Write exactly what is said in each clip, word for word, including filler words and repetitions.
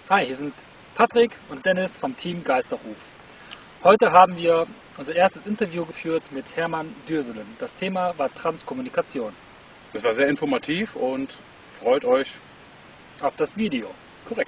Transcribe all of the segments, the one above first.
Hi, hier sind Patrick und Dennis vom Team Geisterruf. Heute haben wir unser erstes Interview geführt mit Hermann Dürselen. Das Thema war Transkommunikation. Es war sehr informativ und freut euch auf das Video. Korrekt.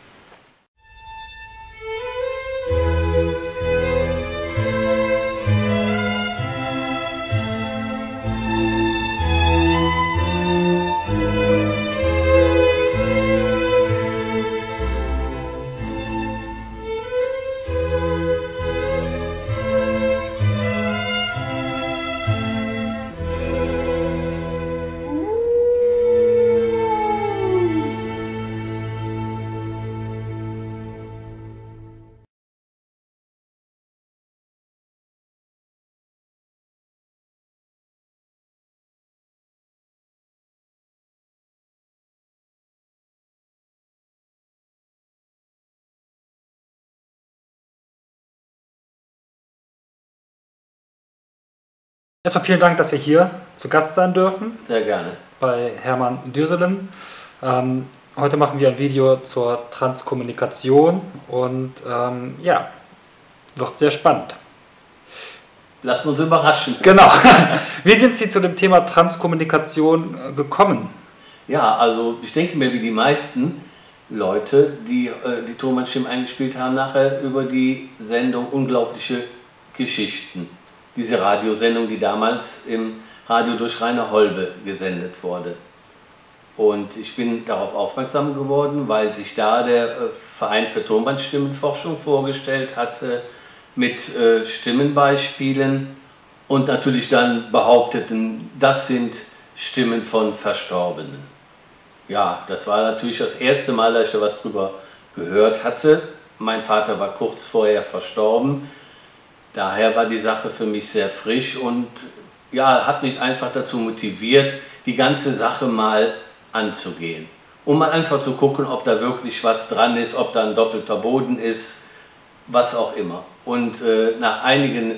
Erstmal vielen Dank, dass wir hier zu Gast sein dürfen. Sehr gerne. Bei Hermann Dürselen. Ähm, heute machen wir ein Video zur Transkommunikation und ähm, ja, wird sehr spannend. Lassen wir uns überraschen. Genau. Wie sind Sie zu dem Thema Transkommunikation äh, gekommen? Ja, also ich denke mir, wie die meisten Leute, die äh, die Thomann-Stimmen eingespielt haben, nachher über die Sendung Unglaubliche Geschichten. Diese Radiosendung, die damals im Radio durch Rainer Holbe gesendet wurde. Und ich bin darauf aufmerksam geworden, weil sich da der äh, Verein für Tonbandstimmenforschung vorgestellt hatte mit äh, Stimmenbeispielen und natürlich dann behaupteten, das sind Stimmen von Verstorbenen. Ja, das war natürlich das erste Mal, dass ich da was drüber gehört hatte. Mein Vater war kurz vorher verstorben. Daher war die Sache für mich sehr frisch und ja, hat mich einfach dazu motiviert, die ganze Sache mal anzugehen. Um mal einfach zu gucken, ob da wirklich was dran ist, ob da ein doppelter Boden ist, was auch immer. Und äh, nach einigen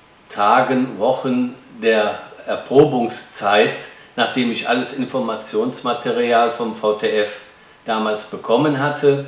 Tagen, Wochen der Erprobungszeit, nachdem ich alles Informationsmaterial vom V T F damals bekommen hatte,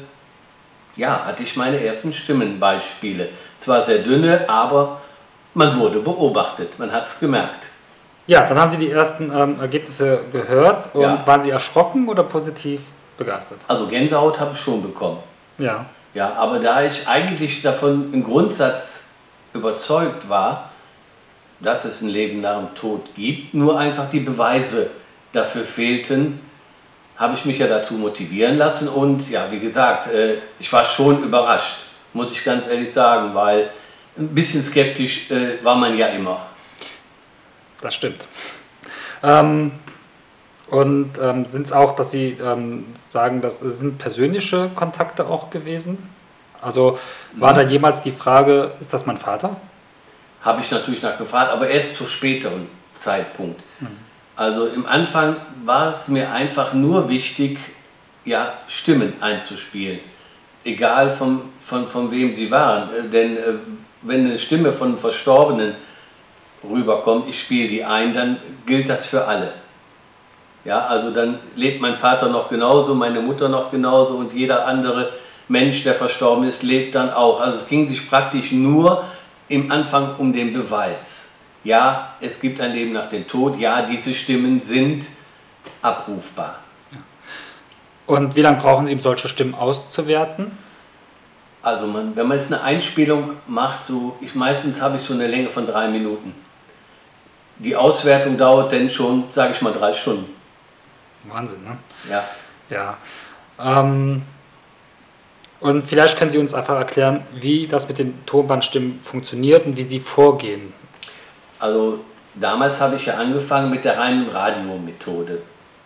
ja, hatte ich meine ersten Stimmenbeispiele. Zwar sehr dünne, aber man wurde beobachtet, man hat es gemerkt. Ja, dann haben Sie die ersten ähm, Ergebnisse gehört und Ja. Waren Sie erschrocken oder positiv begeistert? Also Gänsehaut habe ich schon bekommen. Ja. Ja, aber da ich eigentlich davon im Grundsatz überzeugt war, dass es ein Leben nach dem Tod gibt, nur einfach die Beweise dafür fehlten, habe ich mich ja dazu motivieren lassen und ja, wie gesagt, äh, ich war schon überrascht, muss ich ganz ehrlich sagen, weil ein bisschen skeptisch äh, war man ja immer. Das stimmt. Ähm, und ähm, sind es auch, dass Sie ähm, sagen, dass es sind persönliche Kontakte auch gewesen? Also war Mhm. da jemals die Frage, ist das mein Vater? Habe ich natürlich nachgefragt, aber erst zu späteren Zeitpunkt. Mhm. Also im Anfang war es mir einfach nur wichtig, ja, Stimmen einzuspielen. Egal von, von, von wem sie waren. Äh, Denn äh, wenn eine Stimme von Verstorbenen rüberkommt, ich spiele die ein, dann gilt das für alle. Ja, also dann lebt mein Vater noch genauso, meine Mutter noch genauso und jeder andere Mensch, der verstorben ist, lebt dann auch. Also es ging sich praktisch nur im Anfang um den Beweis. Ja, es gibt ein Leben nach dem Tod, ja, diese Stimmen sind abrufbar. Und wie lange brauchen Sie, um solche Stimmen auszuwerten? Also man, wenn man jetzt eine Einspielung macht, so, ich, meistens habe ich so eine Länge von drei Minuten. Die Auswertung dauert dann schon, sage ich mal, drei Stunden. Wahnsinn, ne? Ja. Ja. Ähm, und vielleicht können Sie uns einfach erklären, wie das mit den Tonbandstimmen funktioniert und wie Sie vorgehen. Also damals habe ich ja angefangen mit der reinen Radiomethode.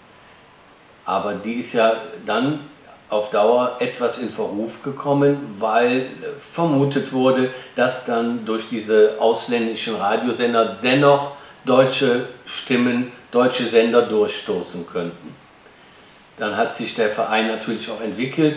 Aber die ist ja dann auf Dauer etwas in Verruf gekommen, weil vermutet wurde, dass dann durch diese ausländischen Radiosender dennoch deutsche Stimmen, deutsche Sender durchstoßen könnten. Dann hat sich der Verein natürlich auch entwickelt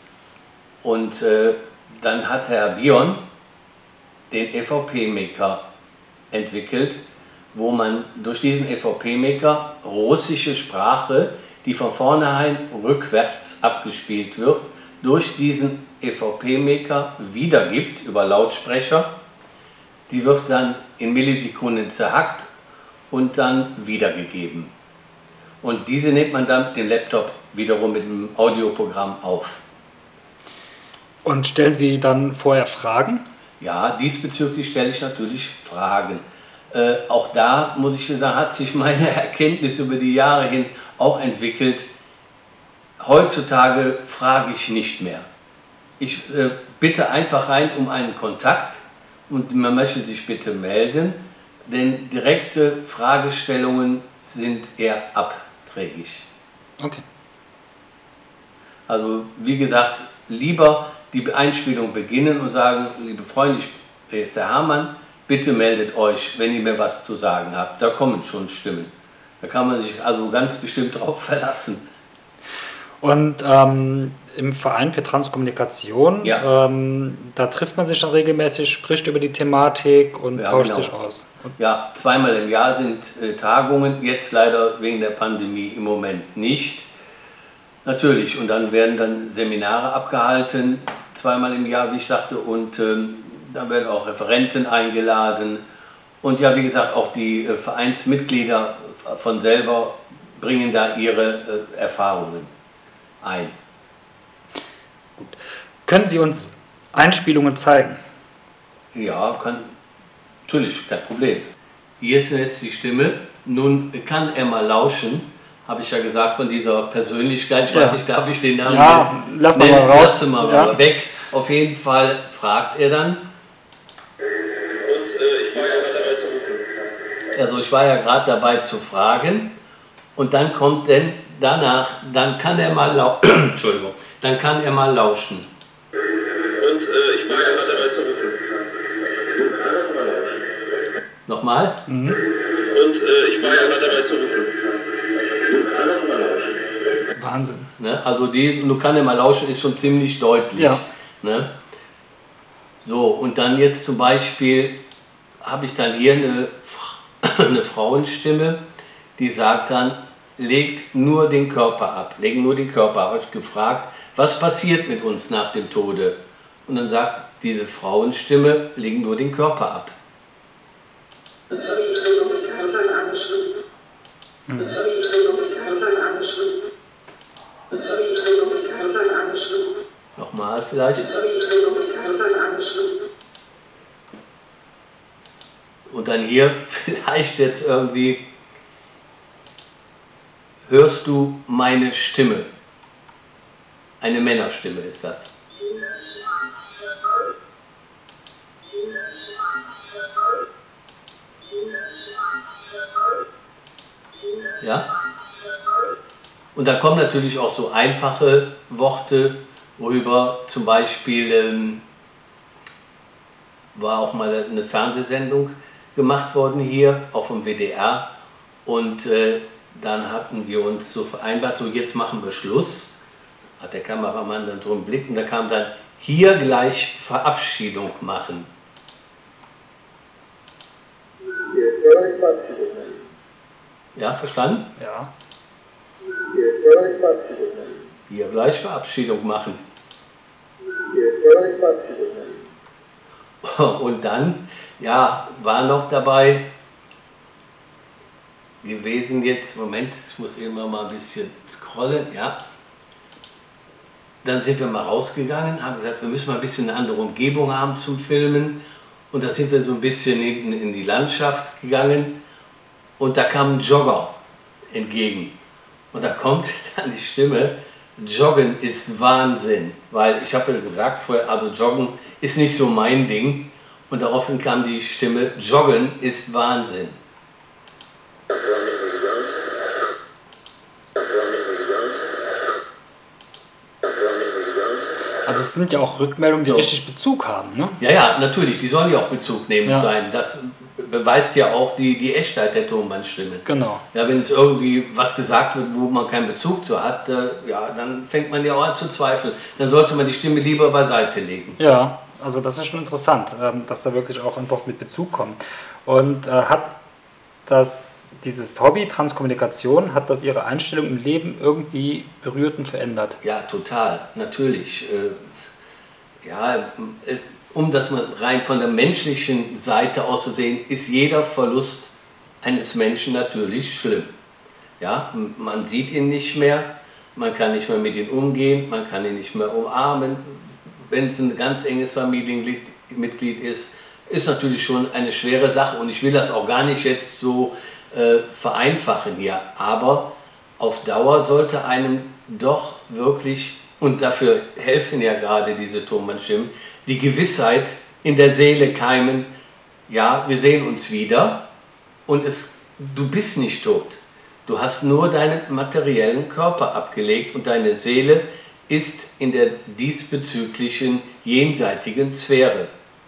und äh, dann hat Herr Bion den E V P-Maker entwickelt, wo man durch diesen E V P-Maker russische Sprache, die von vornherein rückwärts abgespielt wird, durch diesen E V P-Maker wiedergibt über Lautsprecher. Die wird dann in Millisekunden zerhackt und dann wiedergegeben. Und diese nimmt man dann mit dem Laptop wiederum mit einem Audioprogramm auf. Und stellen Sie dann vorher Fragen? Ja, diesbezüglich stelle ich natürlich Fragen. Äh, auch da, muss ich sagen, hat sich meine Erkenntnis über die Jahre hin auch entwickelt. Heutzutage frage ich nicht mehr. Ich äh, bitte einfach rein um einen Kontakt und man möchte sich bitte melden, denn direkte Fragestellungen sind eher abträglich. Okay. Also wie gesagt, lieber die Einspielung beginnen und sagen, liebe Freunde, ich, hier ist der Hamann, bitte meldet euch, wenn ihr mir was zu sagen habt. Da kommen schon Stimmen. Da kann man sich also ganz bestimmt drauf verlassen. Und ähm, im Verein für Transkommunikation, Ja. ähm, da trifft man sich dann regelmäßig, spricht über die Thematik und Ja, tauscht genau. sich aus. Und Ja, zweimal im Jahr sind äh, Tagungen, jetzt leider wegen der Pandemie im Moment nicht. Natürlich, und dann werden dann Seminare abgehalten, zweimal im Jahr, wie ich sagte, und ähm, da werden auch Referenten eingeladen. Und ja, wie gesagt, auch die äh, Vereinsmitglieder von selber bringen da ihre äh, Erfahrungen ein. können Sie uns Einspielungen zeigen? Ja, kann, natürlich, kein Problem. Hier ist jetzt die Stimme. Nun kann er mal lauschen, habe ich ja gesagt, von dieser Persönlichkeit. Ich Ja. weiß nicht, darf ich den Namen Ja, jetzt lass mal nennen? mal raus. Lass mal Ja. mal weg. Auf jeden Fall fragt er dann. Und äh, ich war ja gerade dabei zu rufen. Also ich war ja gerade dabei zu fragen. Und dann kommt denn danach, dann kann er mal lau Entschuldigung, dann kann er mal lauschen. Und äh, ich war ja gerade dabei zu rufen. Nochmal? Mhm. Und äh, ich war ja gerade dabei zu rufen. Wahnsinn. Ne? Also die, nun kann er mal lauschen, ist schon ziemlich deutlich. Ja. Ne? So, und dann jetzt zum Beispiel habe ich dann hier eine, eine Frauenstimme, die sagt dann, legt nur den Körper ab, legen nur den Körper ab. Habe ich gefragt, was passiert mit uns nach dem Tode? Und dann sagt diese Frauenstimme, legen nur den Körper ab. Mhm. Nochmal vielleicht. Und dann hier vielleicht jetzt irgendwie, hörst du meine Stimme? Eine Männerstimme ist das. Ja? Und da kommen natürlich auch so einfache Worte, worüber zum Beispiel ähm, war auch mal eine Fernsehsendung gemacht worden hier, auch vom W D R. Und äh, dann hatten wir uns so vereinbart, so jetzt machen wir Schluss. Hat der Kameramann dann drum geblickt und da kam dann hier gleich Verabschiedung machen. Ja, verstanden? Ja. Hier gleich Verabschiedung machen. Und dann, ja, war noch dabei gewesen jetzt, Moment, ich muss eben mal ein bisschen scrollen, ja. Dann sind wir mal rausgegangen, haben gesagt, wir müssen mal ein bisschen eine andere Umgebung haben zum Filmen. Und da sind wir so ein bisschen in, in die Landschaft gegangen und da kam ein Jogger entgegen. Und da kommt dann die Stimme, Joggen ist Wahnsinn. Weil ich habe ja gesagt vorher, also Joggen ist nicht so mein Ding. Und daraufhin kam die Stimme, Joggen ist Wahnsinn. Also es sind ja auch Rückmeldungen, die So. richtig Bezug haben, ne? Ja, ja, natürlich, die sollen ja auch bezugnehmend Ja. sein. Das beweist ja auch die, die Echtheit der Tonbandstimme. Genau. Ja, wenn es irgendwie was gesagt wird, wo man keinen Bezug zu hat, äh, ja, dann fängt man ja auch an zu zweifeln. Dann sollte man die Stimme lieber beiseite legen. Ja, also das ist schon interessant, ähm, dass da wirklich auch einfach mit Bezug kommt. Und äh, hat das dieses Hobby Transkommunikation, hat das Ihre Einstellung im Leben irgendwie berührt und verändert? Ja, total, natürlich. Ja, um das mal rein von der menschlichen Seite aus zu sehen, ist jeder Verlust eines Menschen natürlich schlimm. Ja, man sieht ihn nicht mehr, man kann nicht mehr mit ihm umgehen, man kann ihn nicht mehr umarmen. Wenn es ein ganz enges Familienmitglied ist, ist natürlich schon eine schwere Sache und ich will das auch gar nicht jetzt so äh, vereinfachen hier, aber auf Dauer sollte einem doch wirklich, und dafür helfen ja gerade diese Thomann-Stimmen, die Gewissheit in der Seele keimen, ja, wir sehen uns wieder und es, du bist nicht tot. Du hast nur deinen materiellen Körper abgelegt und deine Seele ist in der diesbezüglichen jenseitigen Sphäre.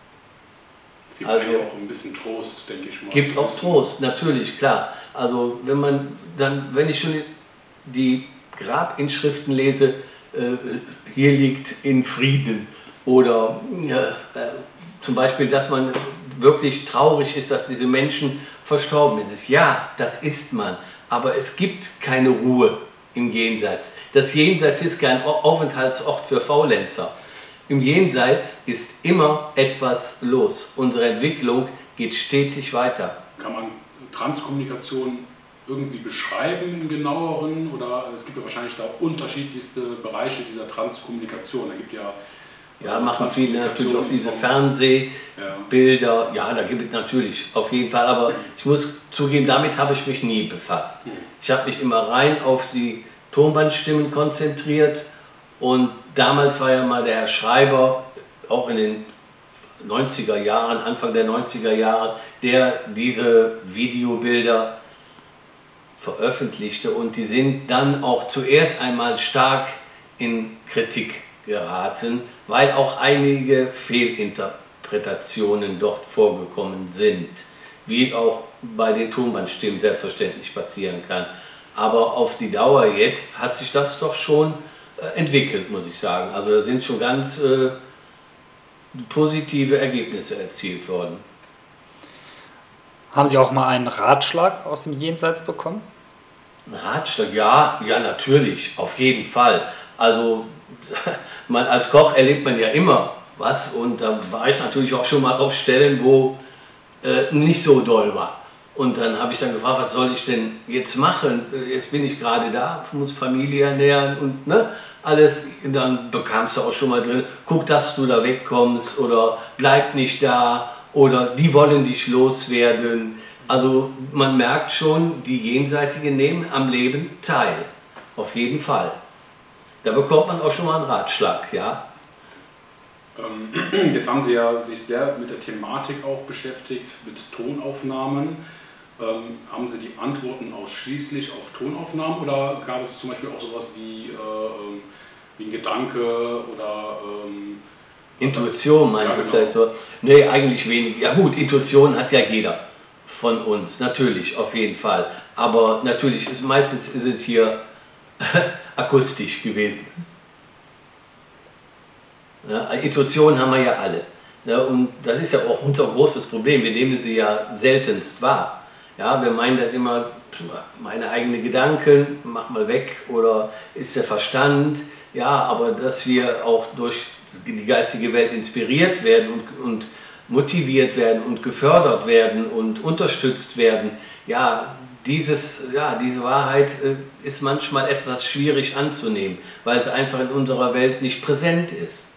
Es gibt also auch ein bisschen Trost, denke ich mal. Gibt auch Trost, natürlich, klar. Also wenn man dann, wenn ich schon die Grabinschriften lese, äh, hier liegt in Frieden, oder äh, äh, zum Beispiel, dass man wirklich traurig ist, dass diese Menschen verstorben sind. Ja, das ist man, aber es gibt keine Ruhe im Jenseits. Das Jenseits ist kein Aufenthaltsort für Faulenzer. Im Jenseits ist immer etwas los. Unsere Entwicklung geht stetig weiter. Kann man Transkommunikation irgendwie beschreiben im genaueren? Oder es gibt ja wahrscheinlich da unterschiedlichste Bereiche dieser Transkommunikation. Da gibt ja Ja, machen viele natürlich auch diese Fernsehbilder. Ja, da gibt es natürlich auf jeden Fall. Aber ich muss zugeben, damit habe ich mich nie befasst. Ich habe mich immer rein auf die Tonbandstimmen konzentriert. Und damals war ja mal der Herr Schreiber, auch in den neunziger Jahren, Anfang der neunziger Jahre, der diese Videobilder veröffentlichte. Und die sind dann auch zuerst einmal stark in Kritik geraten, weil auch einige Fehlinterpretationen dort vorgekommen sind, wie auch bei den Tonbandstimmen selbstverständlich passieren kann. Aber auf die Dauer jetzt hat sich das doch schon äh, entwickelt, muss ich sagen. Also da sind schon ganz äh, positive Ergebnisse erzielt worden. Haben Sie auch mal einen Ratschlag aus dem Jenseits bekommen? Ein Ratschlag? Ja, ja, natürlich, auf jeden Fall. Also man als Koch erlebt man ja immer was und da war ich natürlich auch schon mal auf Stellen, wo äh, nicht so doll war. Und dann habe ich dann gefragt, was soll ich denn jetzt machen? Jetzt bin ich gerade da, muss Familie ernähren und ne, alles. Und dann bekamst du auch schon mal drin, guck, dass du da wegkommst oder bleib nicht da oder die wollen dich loswerden. Also man merkt schon, die Jenseitigen nehmen am Leben teil, auf jeden Fall. Da bekommt man auch schon mal einen Ratschlag, ja. Ähm, jetzt haben Sie ja sich sehr mit der Thematik auch beschäftigt, mit Tonaufnahmen. Ähm, haben Sie die Antworten ausschließlich auf Tonaufnahmen oder gab es zum Beispiel auch sowas wie, äh, wie ein Gedanke oder... Ähm, Intuition meinen ja, Sie genau. vielleicht so? Nee, eigentlich wenig. Ja gut, Intuition hat ja jeder von uns, natürlich, auf jeden Fall. Aber natürlich ist meistens ist es hier akustisch gewesen. Ja, Intuition haben wir ja alle. Ja, und das ist ja auch unser großes Problem. Wir nehmen sie ja seltenst wahr. Ja, wir meinen dann immer, meine eigenen Gedanken, mach mal weg, oder ist der Verstand. Ja, aber dass wir auch durch die geistige Welt inspiriert werden und, und motiviert werden und gefördert werden und unterstützt werden, ja, Dieses, ja, diese Wahrheit äh, ist manchmal etwas schwierig anzunehmen, weil es einfach in unserer Welt nicht präsent ist.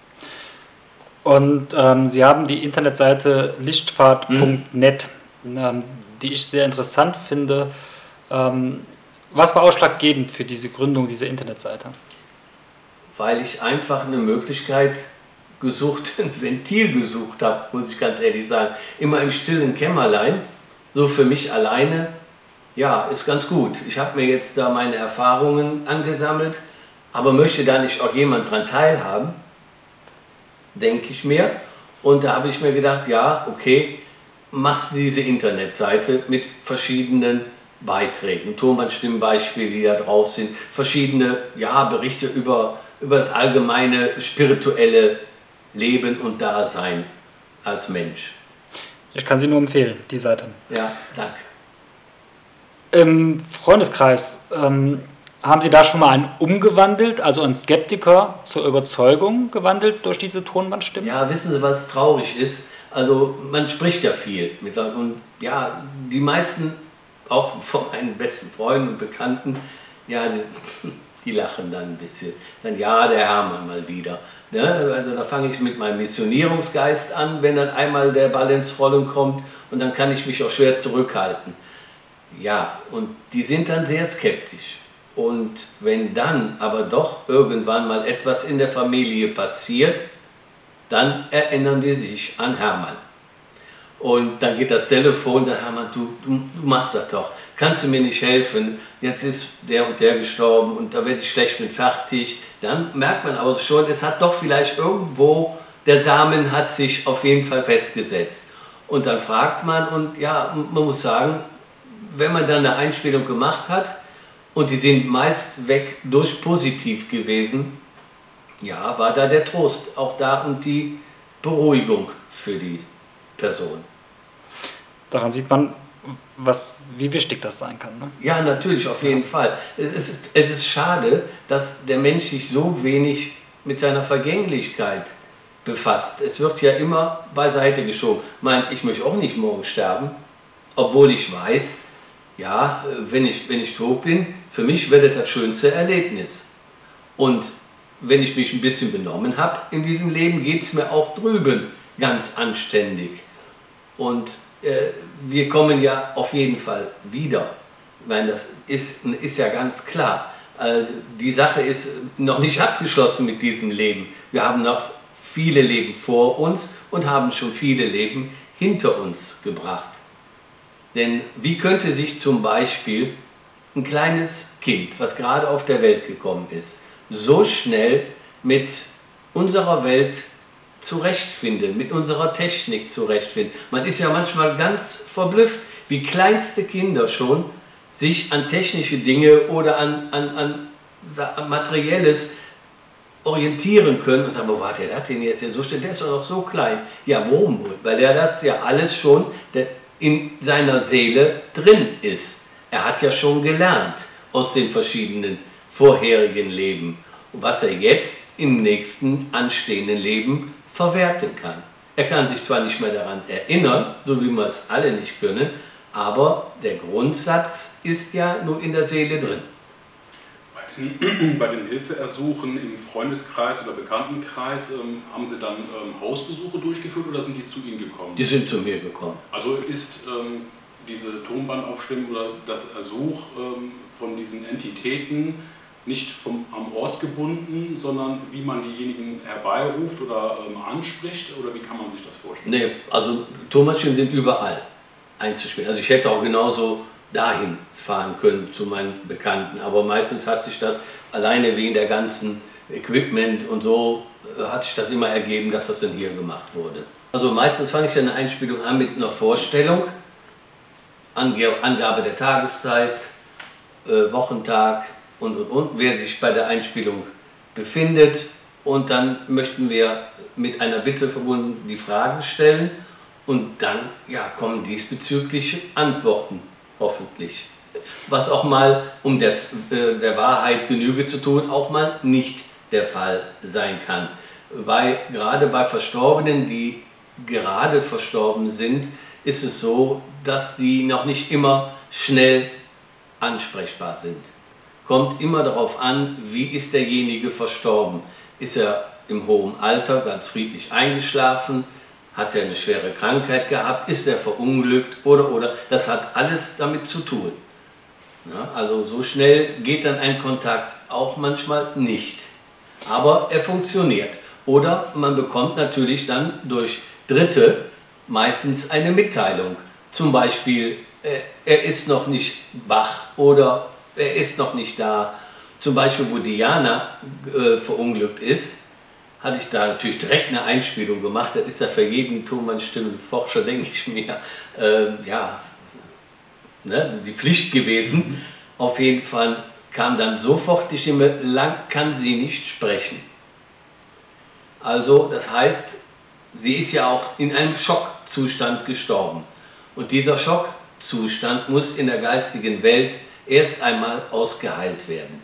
Und ähm, Sie haben die Internetseite lichtfahrt punkt net, hm. ähm, die ich sehr interessant finde. Ähm, was war ausschlaggebend für diese Gründung dieser Internetseite? Weil ich einfach eine Möglichkeit gesucht, ein Ventil gesucht habe, muss ich ganz ehrlich sagen. Immer im stillen Kämmerlein, so für mich alleine. Ja, ist ganz gut. Ich habe mir jetzt da meine Erfahrungen angesammelt, aber möchte da nicht auch jemand dran teilhaben, denke ich mir. Und da habe ich mir gedacht, ja, okay, machst du diese Internetseite mit verschiedenen Beiträgen, Tonbandstimmenbeispiele, die da drauf sind, verschiedene ja, Berichte über, über das allgemeine spirituelle Leben und Dasein als Mensch. Ich kann sie nur empfehlen, die Seite. Ja, danke. Im Freundeskreis, ähm, haben Sie da schon mal einen umgewandelt, also einen Skeptiker zur Überzeugung gewandelt durch diese Tonbandstimmen? Ja, wissen Sie, was traurig ist? Also man spricht ja viel mit Leuten und ja, die meisten, auch von meinen besten Freunden und Bekannten, ja, die, die lachen dann ein bisschen. Dann ja, der Hermann mal wieder. Ne? Also da fange ich mit meinem Missionierungsgeist an, wenn dann einmal der Ball ins Rollen kommt und dann kann ich mich auch schwer zurückhalten. Ja, und die sind dann sehr skeptisch. Und wenn dann aber doch irgendwann mal etwas in der Familie passiert, dann erinnern die sich an Hermann. Und dann geht das Telefon, sagt Hermann, du, du, du machst das doch, kannst du mir nicht helfen, jetzt ist der und der gestorben und da werde ich schlecht mit fertig. Dann merkt man aber schon, es hat doch vielleicht irgendwo, der Samen hat sich auf jeden Fall festgesetzt. Und dann fragt man und ja, man muss sagen, wenn man dann eine Einspielung gemacht hat, und die sind meist weg durch positiv gewesen, ja, war da der Trost auch da und die Beruhigung für die Person. Daran sieht man, was, wie wichtig das sein kann. Ne? Ja, natürlich, auf jeden Fall. Es ist, es ist schade, dass der Mensch sich so wenig mit seiner Vergänglichkeit befasst. Es wird ja immer beiseite geschoben. Ich meine, ich möchte auch nicht morgen sterben, obwohl ich weiß, ja, wenn ich, wenn ich tot bin, für mich wird das das schönste Erlebnis. Und wenn ich mich ein bisschen benommen habe in diesem Leben, geht es mir auch drüben ganz anständig. Und äh, wir kommen ja auf jeden Fall wieder. Ich meine, das ist, ist ja ganz klar. Äh, die Sache ist noch nicht abgeschlossen mit diesem Leben. Wir haben noch viele Leben vor uns und haben schon viele Leben hinter uns gebracht. Denn wie könnte sich zum Beispiel ein kleines Kind, was gerade auf der Welt gekommen ist, so schnell mit unserer Welt zurechtfinden, mit unserer Technik zurechtfinden? Man ist ja manchmal ganz verblüfft, wie kleinste Kinder schon sich an technische Dinge oder an, an, an, an Materielles orientieren können und sagen, wo war der das denn jetzt? So schnell, der ist doch noch so klein. Ja, warum wohl? Weil der das ja alles schon der, in seiner Seele drin ist. Er hat ja schon gelernt aus den verschiedenen vorherigen Leben, was er jetzt im nächsten anstehenden Leben verwerten kann. Er kann sich zwar nicht mehr daran erinnern, so wie wir es alle nicht können, aber der Grundsatz ist ja nur in der Seele drin. Bei den, bei den Hilfeersuchen im Freundeskreis oder Bekanntenkreis, ähm, haben Sie dann ähm, Hausbesuche durchgeführt oder sind die zu Ihnen gekommen? Die sind zu mir gekommen. Also ist ähm, diese Tonbandaufstimmung oder das Ersuch ähm, von diesen Entitäten nicht vom, am Ort gebunden, sondern wie man diejenigen herbeiruft oder ähm, anspricht, oder wie kann man sich das vorstellen? Nee, also Tonbandstimmen sind überall einzuspielen. Also ich hätte auch genauso dahin fahren können zu meinen Bekannten, aber meistens hat sich das alleine wegen der ganzen Equipment und so äh, hat sich das immer ergeben, dass das dann hier gemacht wurde. Also meistens fange ich eine Einspielung an mit einer Vorstellung, Ange Angabe der Tageszeit, äh, Wochentag und und und, wer sich bei der Einspielung befindet, und dann möchten wir mit einer Bitte verbunden die Fragen stellen und dann ja, kommen diesbezügliche Antworten. Hoffentlich. Was auch mal, um der, äh, der Wahrheit Genüge zu tun, auch mal nicht der Fall sein kann. Weil gerade bei Verstorbenen, die gerade verstorben sind, ist es so, dass die noch nicht immer schnell ansprechbar sind. Kommt immer darauf an, wie ist derjenige verstorben. Ist er im hohen Alter ganz friedlich eingeschlafen? Hat er eine schwere Krankheit gehabt? Ist er verunglückt? Oder, oder. Das hat alles damit zu tun. Ja, also so schnell geht dann ein Kontakt auch manchmal nicht. Aber er funktioniert. Oder man bekommt natürlich dann durch Dritte meistens eine Mitteilung. Zum Beispiel, äh, er ist noch nicht wach oder er ist noch nicht da. Zum Beispiel, wo Diana äh, verunglückt ist, hatte ich da natürlich direkt eine Einspielung gemacht. Das ist ja für jeden Tonbandstimmenforscher, denke ich mir, äh, ja, ne, die Pflicht gewesen. Auf jeden Fall kam dann sofort die Stimme, lang kann sie nicht sprechen. Also, das heißt, sie ist ja auch in einem Schockzustand gestorben. Und dieser Schock Zustand muss in der geistigen Welt erst einmal ausgeheilt werden.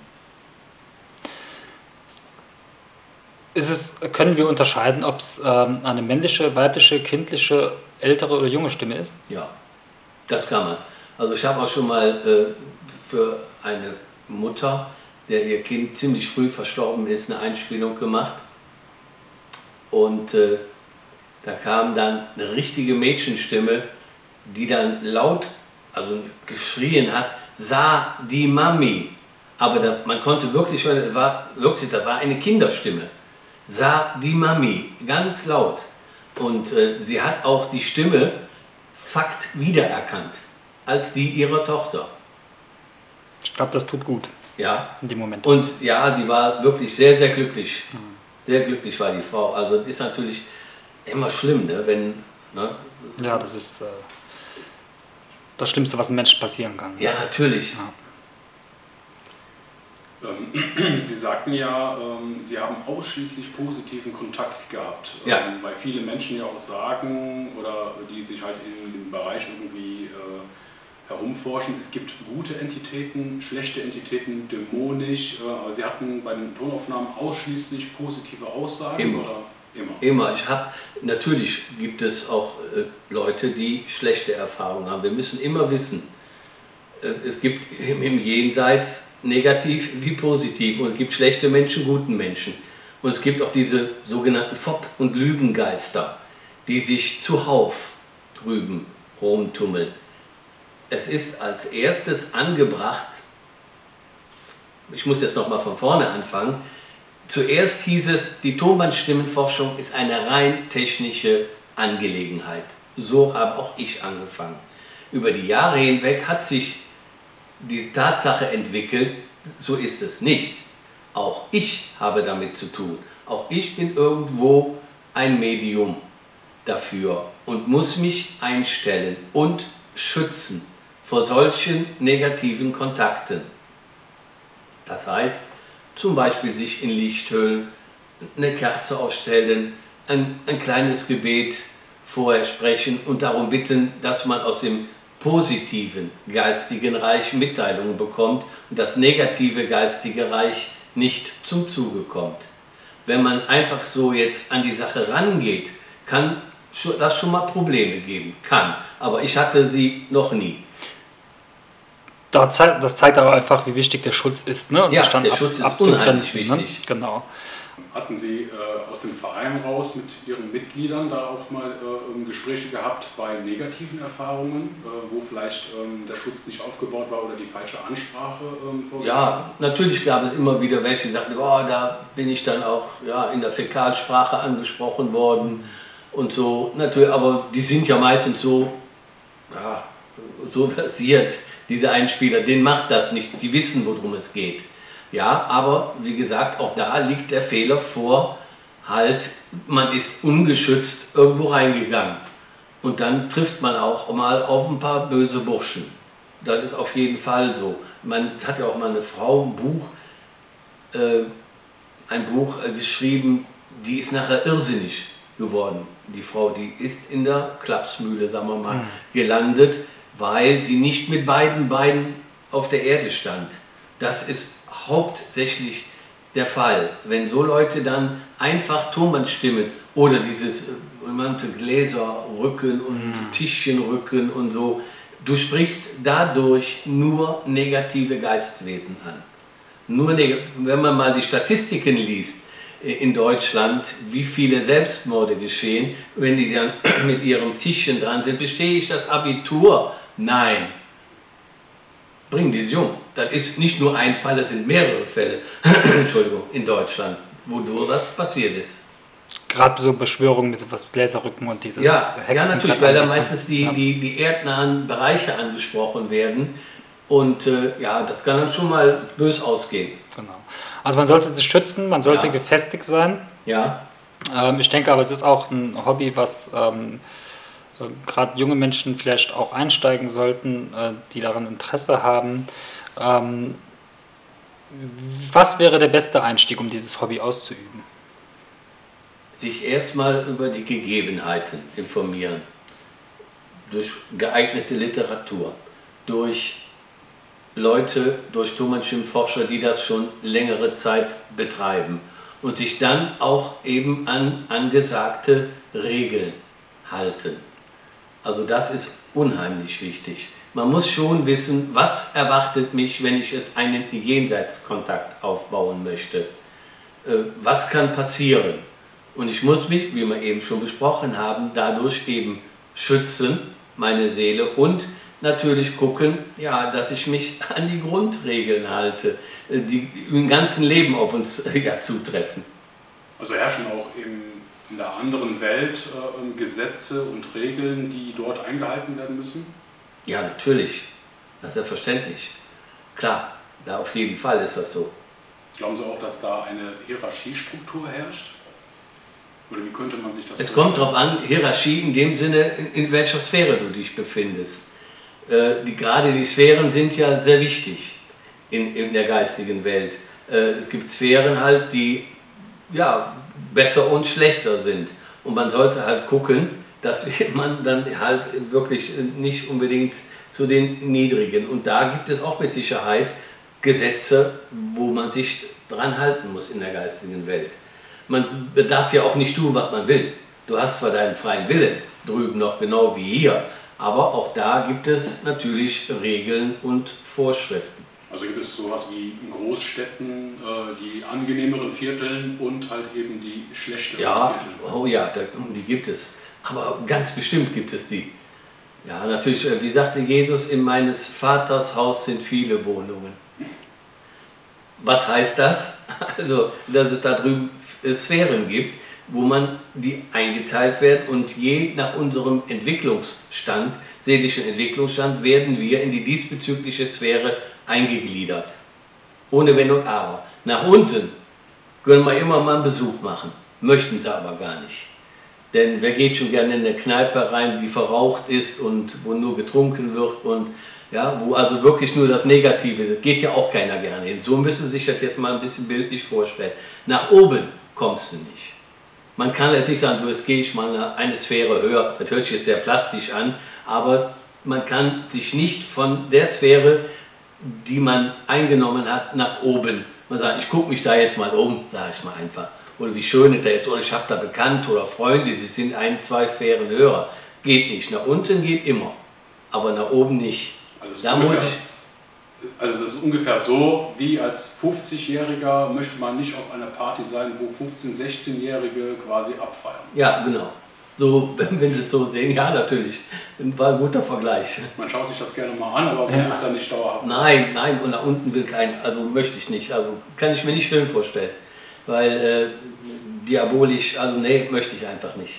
Ist es, können wir unterscheiden, ob es ähm, eine männliche, weibliche, kindliche, ältere oder junge Stimme ist? Ja, das kann man. Also ich habe auch schon mal äh, für eine Mutter, der ihr Kind ziemlich früh verstorben ist, eine Einspielung gemacht. Und äh, da kam dann eine richtige Mädchenstimme, die dann laut, also geschrien hat, sah die Mami. Aber da, man konnte wirklich, war, wirklich, das war eine Kinderstimme. Sah die Mami, ganz laut. Und äh, sie hat auch die Stimme Fakt wiedererkannt, als die ihrer Tochter. Ich glaube, das tut gut. Ja. In dem Moment. Und ja, die war wirklich sehr, sehr glücklich. Mhm. Sehr glücklich war die Frau. Also ist natürlich immer schlimm, ne, wenn... Ne, ja, das ist äh, das Schlimmste, was einem Menschen passieren kann. Ja, natürlich. Ja. Ähm, Sie sagten ja, ähm, Sie haben ausschließlich positiven Kontakt gehabt, ja. ähm, weil viele Menschen ja auch sagen, oder die sich halt in dem Bereich irgendwie äh, herumforschen, es gibt gute Entitäten, schlechte Entitäten, dämonisch, äh, aber Sie hatten bei den Tonaufnahmen ausschließlich positive Aussagen? Immer. Oder? Immer. Immer. Ich habe, natürlich gibt es auch äh, Leute, die schlechte Erfahrungen haben. Wir müssen immer wissen, äh, es gibt im, im Jenseits negativ wie positiv und es gibt schlechte Menschen, guten Menschen. Und es gibt auch diese sogenannten Fopp- und Lügengeister, die sich zuhauf drüben rumtummeln. Es ist als erstes angebracht, ich muss jetzt nochmal von vorne anfangen, zuerst hieß es, die Tonbandstimmenforschung ist eine rein technische Angelegenheit. So habe auch ich angefangen. Über die Jahre hinweg hat sich die Tatsache entwickelt, so ist es nicht. Auch ich habe damit zu tun. Auch ich bin irgendwo ein Medium dafür und muss mich einstellen und schützen vor solchen negativen Kontakten. Das heißt, zum Beispiel sich in Lichthöhlen eine Kerze aufstellen, ein, ein kleines Gebet vorher sprechen und darum bitten, dass man aus dem positiven geistigen Reich Mitteilungen bekommt und das negative geistige Reich nicht zum Zuge kommt. Wenn man einfach so jetzt an die Sache rangeht, kann das schon mal Probleme geben. Kann. Aber ich hatte sie noch nie. Das zeigt, das zeigt aber einfach, wie wichtig der Schutz ist. Ne? Und ja, sich dann der ab, Schutz ist unheimlich wichtig. Ne? Genau. Hatten Sie äh, aus dem Verein raus mit Ihren Mitgliedern da auch mal äh, Gespräche gehabt bei negativen Erfahrungen, äh, wo vielleicht ähm, der Schutz nicht aufgebaut war oder die falsche Ansprache ähm, vorgenommen? Ja, natürlich gab es immer wieder welche, die sagten, oh, da bin ich dann auch ja, in der Fäkalsprache angesprochen worden und so. Natürlich, aber die sind ja meistens so, ja, so versiert, diese Einspieler, denen macht das nicht, die wissen, worum es geht. Ja, aber wie gesagt, auch da liegt der Fehler vor, halt, man ist ungeschützt irgendwo reingegangen. Und dann trifft man auch mal auf ein paar böse Burschen. Das ist auf jeden Fall so. Man hat ja auch mal eine Frau, ein Buch, äh, ein Buch äh, geschrieben, die ist nachher irrsinnig geworden. Die Frau, die ist in der Klapsmühle, sagen wir mal, mhm. gelandet, weil sie nicht mit beiden Beinen auf der Erde stand. Das ist hauptsächlich der Fall. Wenn so Leute dann einfach Tonbandstimmen oder dieses sogenannte Gläserrücken und mm. Tischchenrücken und so, du sprichst dadurch nur negative Geistwesen an. Nur neg- wenn man mal die Statistiken liest in Deutschland, wie viele Selbstmorde geschehen, wenn die dann mit ihrem Tischchen dran sind, bestehe ich das Abitur? Nein. Bring die jung. Das ist nicht nur ein Fall, das sind mehrere Fälle, Entschuldigung, in Deutschland, wodurch das passiert ist. Gerade so Beschwörungen mit was Gläserrücken und dieses ja, Hexen. Ja, natürlich, weil da meistens die, ja. die, die erdnahen Bereiche angesprochen werden und äh, ja, das kann dann schon mal bös ausgehen. Genau. Also man sollte sich schützen, man sollte ja. gefestigt sein. Ja. Ähm, ich denke aber, es ist auch ein Hobby, was ähm, gerade junge Menschen vielleicht auch einsteigen sollten, äh, die daran Interesse haben. Ähm, was wäre der beste Einstieg, um dieses Hobby auszuüben? Sich erstmal über die Gegebenheiten informieren. durch geeignete Literatur, durch Leute, durch Thomann Schimm-Forscher, die das schon längere Zeit betreiben und sich dann auch eben an angesagte Regeln halten. Also das ist unheimlich wichtig. Man muss schon wissen, was erwartet mich, wenn ich jetzt einen Jenseitskontakt aufbauen möchte. Was kann passieren? Und ich muss mich, wie wir eben schon besprochen haben, dadurch eben schützen, meine Seele, und natürlich gucken, ja, dass ich mich an die Grundregeln halte, die im ganzen Leben auf uns ja, zutreffen. Also herrschen auch im, in der anderen Welt äh, Gesetze und Regeln, die dort eingehalten werden müssen? Ja, natürlich. Das ist ja verständlich. Klar, ja, auf jeden Fall ist das so. Glauben Sie auch, dass da eine Hierarchiestruktur herrscht? Oder wie könnte man sich das Es vorstellen? kommt darauf an, Hierarchie in dem Sinne, in, in welcher Sphäre du dich befindest. Äh, die, gerade die Sphären sind ja sehr wichtig in, in der geistigen Welt. Äh, es gibt Sphären halt, die ja, besser und schlechter sind. Und man sollte halt gucken, dass man dann halt wirklich nicht unbedingt zu den Niedrigen. Und da gibt es auch mit Sicherheit Gesetze, wo man sich dran halten muss in der geistigen Welt. Man darf ja auch nicht tun, was man will. Du hast zwar deinen freien Willen drüben noch genau wie hier, aber auch da gibt es natürlich Regeln und Vorschriften. Also gibt es sowas wie in Großstädten äh, die angenehmeren Vierteln und halt eben die schlechteren Ja, Vierteln? oh ja, da, die gibt es. Aber ganz bestimmt gibt es die. Ja, natürlich, wie sagte Jesus, in meines Vaters Haus sind viele Wohnungen. Was heißt das? Also, dass es da drüben Sphären gibt, wo man die eingeteilt werden, und je nach unserem Entwicklungsstand, seelischen Entwicklungsstand, werden wir in die diesbezügliche Sphäre eingegliedert. Ohne Wenn und Aber. Nach unten können wir immer mal einen Besuch machen, möchten sie aber gar nicht. Denn wer geht schon gerne in eine Kneipe rein, die verraucht ist und wo nur getrunken wird und ja, wo also wirklich nur das Negative ist, geht ja auch keiner gerne hin. So müssen Sie sich das jetzt mal ein bisschen bildlich vorstellen. Nach oben kommst du nicht. Man kann jetzt nicht sagen, du, jetzt gehe ich mal eine, eine Sphäre höher, das hört sich jetzt sehr plastisch an, aber man kann sich nicht von der Sphäre, die man eingenommen hat, nach oben. Man sagt, ich gucke mich da jetzt mal um, sage ich mal einfach. Oder wie schön ist der jetzt, oder ich habe da Bekannte oder Freunde, die sind ein, zwei Sphären höher. Geht nicht. Nach unten geht immer, aber nach oben nicht. Also das, da ungefähr, muss ich, also das ist ungefähr so, wie als fünfzigjähriger möchte man nicht auf einer Party sein, wo fünfzehn-, sechzehnjährige quasi abfeiern. ja, genau. So, wenn Sie es so sehen, ja, natürlich. War ein guter Vergleich. Man schaut sich das gerne mal an, aber man Ja. ist da nicht dauerhaft. Nein, nein, und nach unten will kein, also möchte ich nicht, also kann ich mir nicht schön vorstellen. Weil äh, diabolisch, also nee, möchte ich einfach nicht.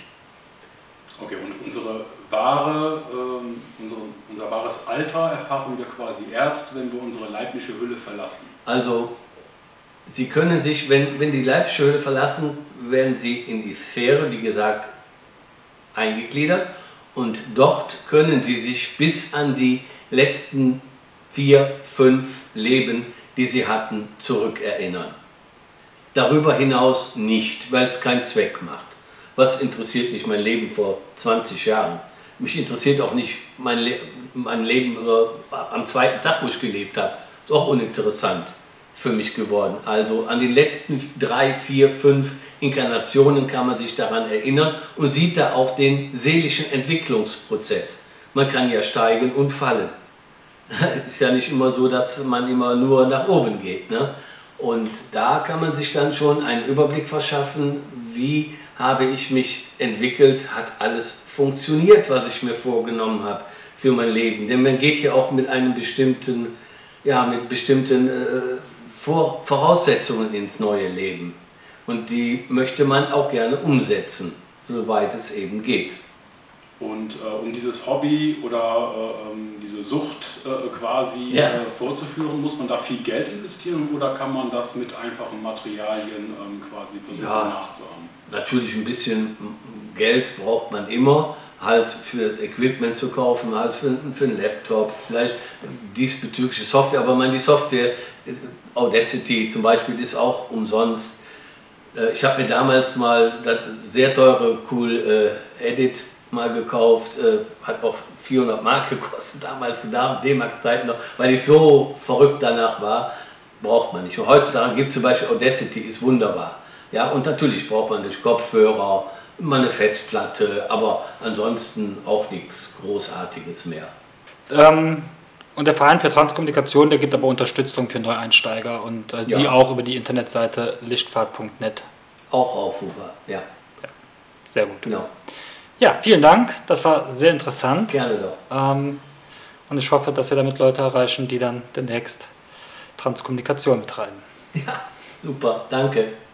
Okay, und unsere wahre, ähm, unsere, unser wahres Alter erfahren wir quasi erst, wenn wir unsere leibliche Hülle verlassen. Also, Sie können sich, wenn, wenn die leibliche Hülle verlassen, werden Sie in die Sphäre, wie gesagt, eingegliedert, und dort können Sie sich bis an die letzten vier, fünf Leben, die Sie hatten, zurückerinnern. Darüber hinaus nicht, weil es keinen Zweck macht. Was interessiert mich mein Leben vor zwanzig Jahren? Mich interessiert auch nicht mein, Le mein Leben äh, am zweiten Tag, wo ich gelebt habe. Ist auch uninteressant für mich geworden. Also an den letzten drei, vier, fünf Inkarnationen kann man sich daran erinnern und sieht da auch den seelischen Entwicklungsprozess. Man kann ja steigen und fallen. Ist ja nicht immer so, dass man immer nur nach oben geht, ne? Und da kann man sich dann schon einen Überblick verschaffen, wie habe ich mich entwickelt, hat alles funktioniert, was ich mir vorgenommen habe für mein Leben. Denn man geht ja auch mit einem bestimmten, ja, mit bestimmten äh, Vor Voraussetzungen ins neue Leben. Und die möchte man auch gerne umsetzen, soweit es eben geht. Und äh, um dieses Hobby oder äh, ähm, diese Sucht äh, quasi Ja. äh, vorzuführen, muss man da viel Geld investieren oder kann man das mit einfachen Materialien ähm, quasi versuchen Ja. nachzuahmen? Natürlich ein bisschen Geld braucht man immer, halt für das Equipment zu kaufen, halt für, für einen Laptop, vielleicht diesbezügliche Software, aber man, die Software, Audacity zum Beispiel, ist auch umsonst. Ich habe mir damals mal das sehr teure Cool äh, Edit mal gekauft, äh, hat auch vierhundert Mark gekostet, damals zu D-Mark-Zeiten noch, weil ich so verrückt danach war, braucht man nicht. Und heutzutage gibt es zum Beispiel Audacity, ist wunderbar. Ja, und natürlich braucht man durch Kopfhörer, mal eine Festplatte, aber ansonsten auch nichts Großartiges mehr. Ähm, und der Verein für Transkommunikation, der gibt aber Unterstützung für Neueinsteiger und äh, Ja. Sie auch über die Internetseite lichtfahrt punkt net. Auch Aufrufer, ja. Sehr gut. Genau. Ja, vielen Dank. Das war sehr interessant. Gerne doch. Ähm, und ich hoffe, dass wir damit Leute erreichen, die dann demnächst Transkommunikation betreiben. Ja, super, danke.